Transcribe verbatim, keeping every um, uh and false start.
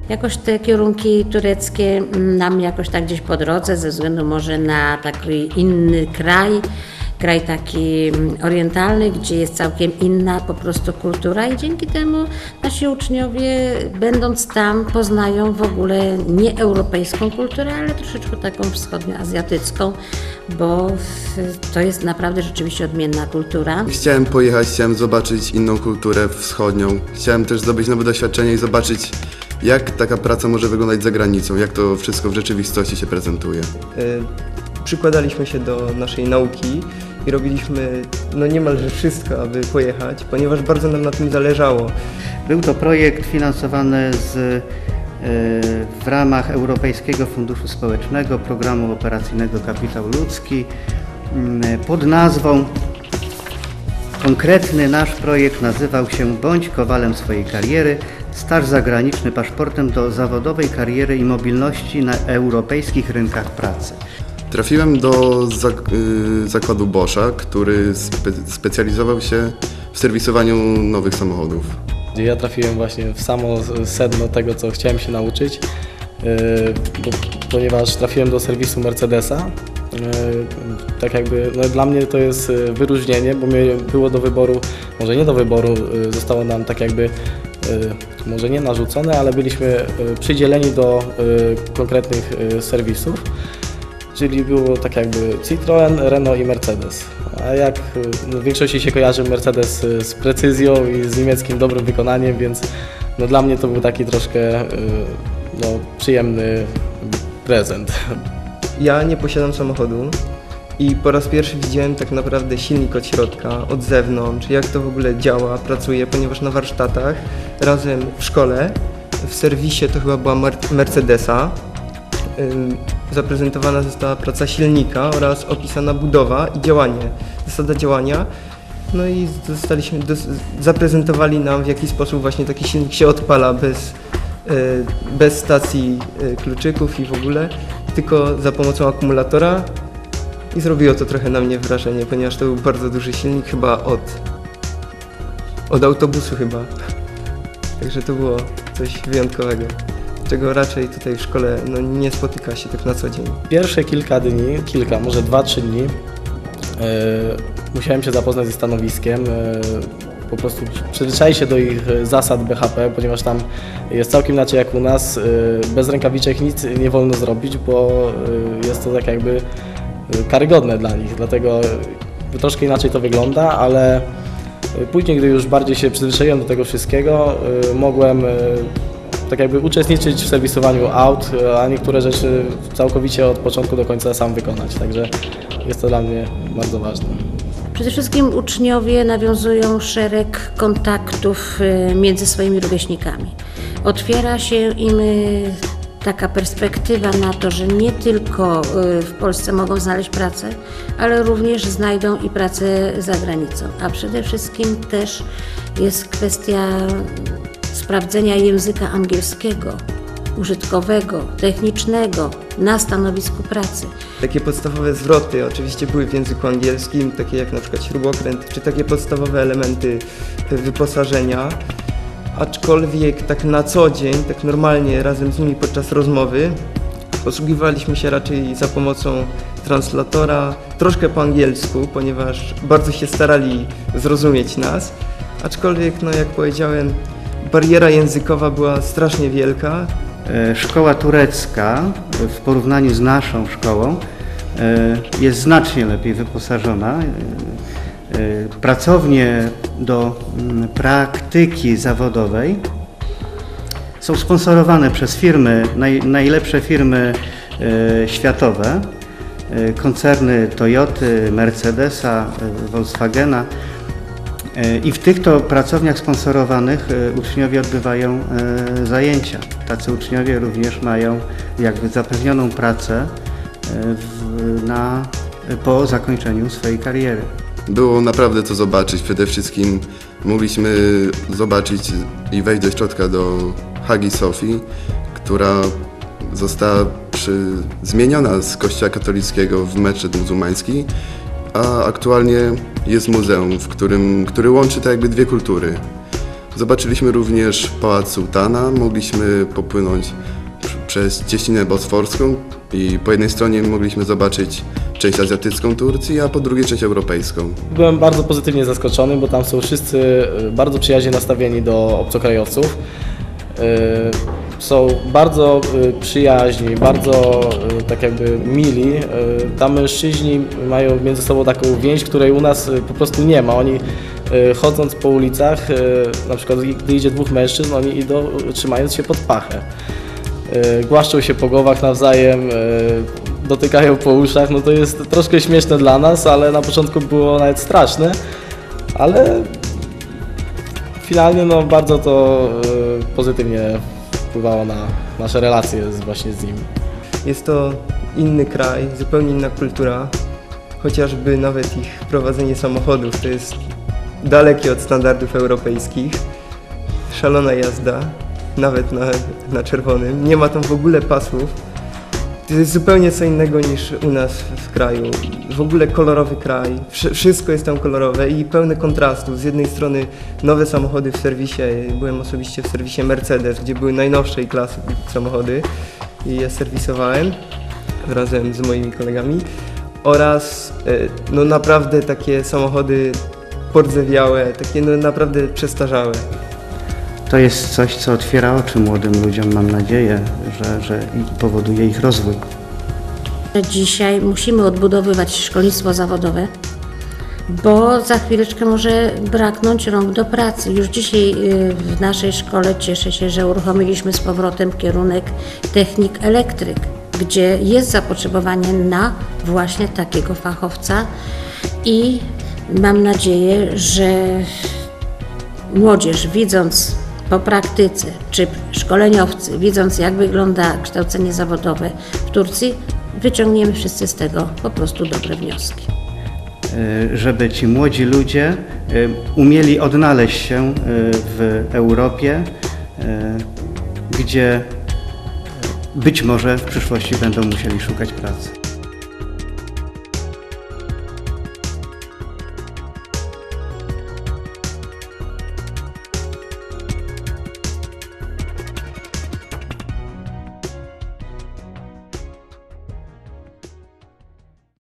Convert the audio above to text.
Jakoś te kierunki tureckie nam jakoś tak gdzieś po drodze, ze względu może na taki inny kraj, kraj taki orientalny, gdzie jest całkiem inna po prostu kultura i dzięki temu nasi uczniowie, będąc tam, poznają w ogóle nie europejską kulturę, ale troszeczkę taką wschodnioazjatycką, bo to jest naprawdę rzeczywiście odmienna kultura. Chciałem pojechać, chciałem zobaczyć inną kulturę wschodnią, chciałem też zdobyć nowe doświadczenie i zobaczyć, jak taka praca może wyglądać za granicą, jak to wszystko w rzeczywistości się prezentuje. Przykładaliśmy się do naszej nauki i robiliśmy no niemalże wszystko, aby pojechać, ponieważ bardzo nam na tym zależało. Był to projekt finansowany z, w ramach Europejskiego Funduszu Społecznego, Programu Operacyjnego Kapitał Ludzki pod nazwą, konkretny nasz projekt nazywał się Bądź kowalem swojej kariery, staż zagraniczny paszportem do zawodowej kariery i mobilności na europejskich rynkach pracy. Trafiłem do zak y, zakładu Boscha, który spe specjalizował się w serwisowaniu nowych samochodów. Ja trafiłem właśnie w samo sedno tego, co chciałem się nauczyć, yy, bo, ponieważ trafiłem do serwisu Mercedesa. Yy, tak jakby, no dla mnie to jest wyróżnienie, bo mnie było do wyboru, może nie do wyboru, yy, zostało nam tak jakby, yy, może nie narzucone, ale byliśmy yy, przydzieleni do yy, konkretnych yy, serwisów. Czyli było tak jakby Citroen, Renault i Mercedes. A jak no, w większości się kojarzy Mercedes z precyzją i z niemieckim dobrym wykonaniem, więc no, dla mnie to był taki troszkę no, przyjemny prezent. Ja nie posiadam samochodu i po raz pierwszy widziałem tak naprawdę silnik od środka, od zewnątrz, jak to w ogóle działa, pracuje, ponieważ na warsztatach razem w szkole, w serwisie to chyba była Mercedesa, zaprezentowana została praca silnika oraz opisana budowa i działanie, zasada działania. No i zostaliśmy, do, zaprezentowali nam, w jaki sposób właśnie taki silnik się odpala bez, bez stacji kluczyków i w ogóle, tylko za pomocą akumulatora. I zrobiło to trochę na mnie wrażenie, ponieważ to był bardzo duży silnik, chyba od, od autobusu chyba. Także to było coś wyjątkowego, czego raczej tutaj w szkole no, nie spotyka się tak na co dzień. Pierwsze kilka dni, kilka, może dwa, trzy dni, yy, musiałem się zapoznać ze stanowiskiem, yy, po prostu przyzwyczaić się do ich zasad B H P, ponieważ tam jest całkiem inaczej jak u nas, yy, bez rękawiczek nic nie wolno zrobić, bo yy, jest to tak jakby karygodne dla nich, dlatego troszkę inaczej to wygląda, ale później, gdy już bardziej się przyzwyczaiłem do tego wszystkiego, yy, mogłem yy, tak jakby uczestniczyć w serwisowaniu aut, a niektóre rzeczy całkowicie od początku do końca sam wykonać, także jest to dla mnie bardzo ważne. Przede wszystkim uczniowie nawiązują szereg kontaktów między swoimi rówieśnikami. Otwiera się im taka perspektywa na to, że nie tylko w Polsce mogą znaleźć pracę, ale również znajdą i pracę za granicą. A przede wszystkim też jest kwestia sprawdzenia języka angielskiego, użytkowego, technicznego na stanowisku pracy. Takie podstawowe zwroty oczywiście były w języku angielskim, takie jak na przykład śrubokręt, czy takie podstawowe elementy wyposażenia. Aczkolwiek tak na co dzień, tak normalnie razem z nimi podczas rozmowy posługiwaliśmy się raczej za pomocą translatora, troszkę po angielsku, ponieważ bardzo się starali zrozumieć nas. Aczkolwiek, no jak powiedziałem, bariera językowa była strasznie wielka. Szkoła turecka w porównaniu z naszą szkołą jest znacznie lepiej wyposażona. Pracownie do praktyki zawodowej są sponsorowane przez firmy, naj, najlepsze firmy światowe, koncerny Toyoty, Mercedesa, Volkswagena. I w tych to pracowniach sponsorowanych uczniowie odbywają zajęcia. Tacy uczniowie również mają jakby zapewnioną pracę w, na, po zakończeniu swojej kariery. Było naprawdę co zobaczyć. Przede wszystkim mogliśmy zobaczyć i wejść do środka do Hagi Sofii, która została przy, zmieniona z kościoła katolickiego w meczet muzułmański, a aktualnie jest muzeum, w którym, który łączy tak jakby dwie kultury. Zobaczyliśmy również Pałac Sułtana, mogliśmy popłynąć przez Cieśninę Bosforską i po jednej stronie mogliśmy zobaczyć część azjatycką Turcji, a po drugiej część europejską. Byłem bardzo pozytywnie zaskoczony, bo tam są wszyscy bardzo przyjaźnie nastawieni do obcokrajowców. Są bardzo przyjaźni, bardzo tak jakby mili. Tam mężczyźni mają między sobą taką więź, której u nas po prostu nie ma. Oni chodząc po ulicach, na przykład gdy idzie dwóch mężczyzn, oni idą trzymając się pod pachę. Głaszczą się po głowach nawzajem, dotykają po uszach. No to jest troszkę śmieszne dla nas, ale na początku było nawet straszne, ale finalnie no bardzo to pozytywnie wpływało na nasze relacje z, właśnie z nimi. Jest to inny kraj, zupełnie inna kultura, chociażby nawet ich prowadzenie samochodów to jest dalekie od standardów europejskich. Szalona jazda, nawet na, na czerwonym, nie ma tam w ogóle pasów. To jest zupełnie co innego niż u nas w kraju. W ogóle kolorowy kraj, wszystko jest tam kolorowe i pełne kontrastów. Z jednej strony nowe samochody w serwisie, byłem osobiście w serwisie Mercedes, gdzie były najnowszej klasy samochody i je serwisowałem razem z moimi kolegami. Oraz no naprawdę takie samochody pordzewiałe, takie no naprawdę przestarzałe. To jest coś, co otwiera oczy młodym ludziom, mam nadzieję, że, że powoduje ich rozwój. Dzisiaj musimy odbudowywać szkolnictwo zawodowe, bo za chwileczkę może braknąć rąk do pracy. Już dzisiaj w naszej szkole cieszę się, że uruchomiliśmy z powrotem kierunek technik elektryk, gdzie jest zapotrzebowanie na właśnie takiego fachowca i mam nadzieję, że młodzież, widząc po praktyce, czy szkoleniowcy, widząc jak wygląda kształcenie zawodowe w Turcji, wyciągniemy wszyscy z tego po prostu dobre wnioski. Żeby ci młodzi ludzie umieli odnaleźć się w Europie, gdzie być może w przyszłości będą musieli szukać pracy.